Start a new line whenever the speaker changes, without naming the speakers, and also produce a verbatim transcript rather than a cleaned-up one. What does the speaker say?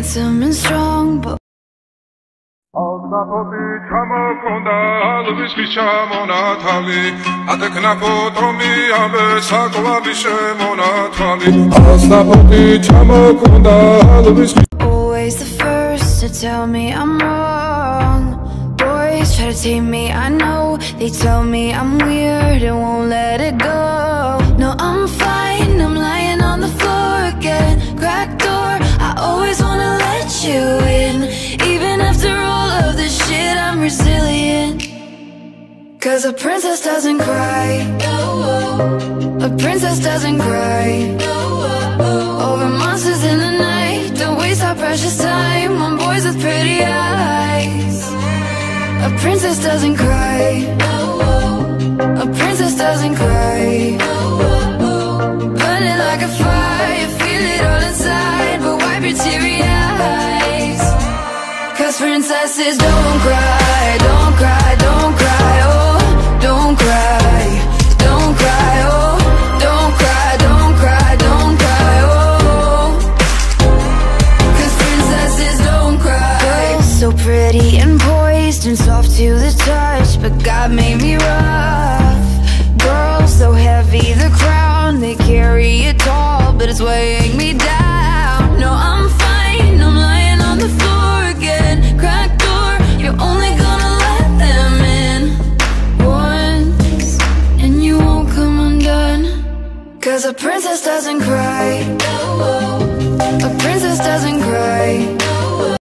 handsome and strong, but
Altapoti chamokonda alvis vichamonatali adeknapotomi abesakova vishemonatali Altapoti chamokonda alvis
always the first to tell me I'm wrong. Boys try to tame me, I know. They tell me I'm weird and won't let it go. No, I'm fine, I'm lying on the floor again. Cracked door, I always wanna let you in. Even after all of this shit, I'm resilient. Cause a princess doesn't cry. A princess doesn't cry over monsters in the night. Don't waste our precious time on boys with pretty eyes. A princess doesn't cry. A princess doesn't cry. Burn it like a fire, feel it all inside, but wipe your teary eyes. Cause princesses don't cry, don't cry, don't cry, oh, don't cry, don't cry, oh, don't cry, don't cry, don't cry, oh. Cause princesses don't cry. Girls so pretty and poised and soft to the touch, but God made me rough. Girls so heavy, the crown they carry it tall, but it's weighing me down.